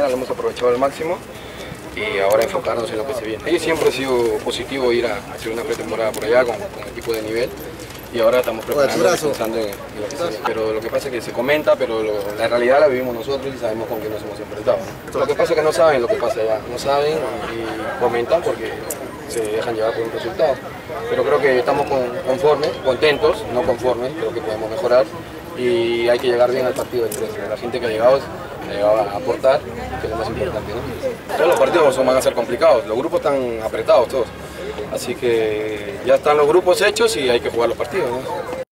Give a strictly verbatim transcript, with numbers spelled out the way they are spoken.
lo hemos aprovechado al máximo y ahora enfocarnos en lo que se viene. Y siempre ha sido positivo ir a hacer una pretemporada por allá con, con equipo de nivel y ahora estamos preparándonos pensando en, en lo que se viene. Pero lo que pasa es que se comenta, pero lo, la realidad la vivimos nosotros y sabemos con quién nos hemos enfrentado, ¿no? Lo que pasa es que no saben lo que pasa allá, no saben y comentan porque se dejan llevar por un resultado. Pero creo que estamos con, conformes, contentos, no conformes, creo que podemos mejorar y hay que llegar bien al partido del tres. La gente que ha llegado ha llegado a aportar, que es lo más importante, ¿no? Todos los partidos van a ser complicados, los grupos están apretados todos, así que ya están los grupos hechos y hay que jugar los partidos, ¿no?